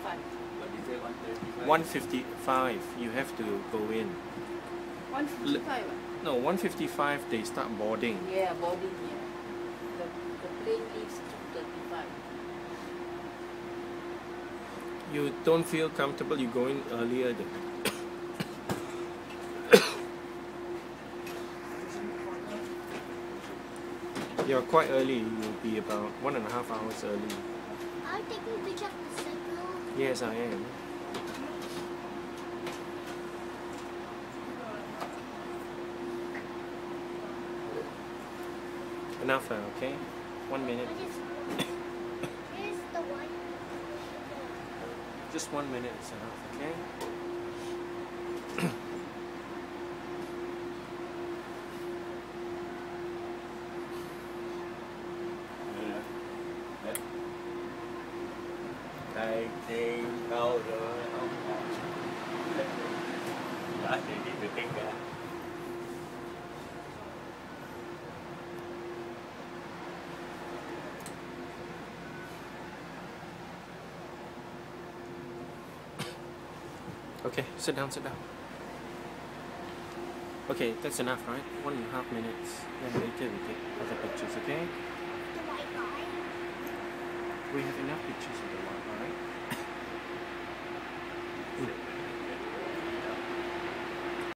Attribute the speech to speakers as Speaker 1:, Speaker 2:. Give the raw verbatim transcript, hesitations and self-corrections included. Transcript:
Speaker 1: thirty-five.
Speaker 2: What is it, one thirty-five?
Speaker 3: one fifty-five, you have to go in.
Speaker 1: one fifty-five.
Speaker 3: No, one fifty-five they start boarding.
Speaker 1: Yeah, boarding here. The, the plane leaves two thirty-five.
Speaker 3: You don't feel comfortable, you go in earlier than You're quite early, you'll be about one and a half hours early.
Speaker 4: Are you taking a picture of the signal?
Speaker 3: Yes, I am. Enough, uh, okay? One minute.
Speaker 4: What is, here's the one.
Speaker 3: Just one minute is enough, okay?
Speaker 2: Thầy thì câu rồi ông đã thì đi được kinh cả.
Speaker 3: Okay, sit down, sit down. Okay, that's enough, right? One and a half minutes. Then later we take other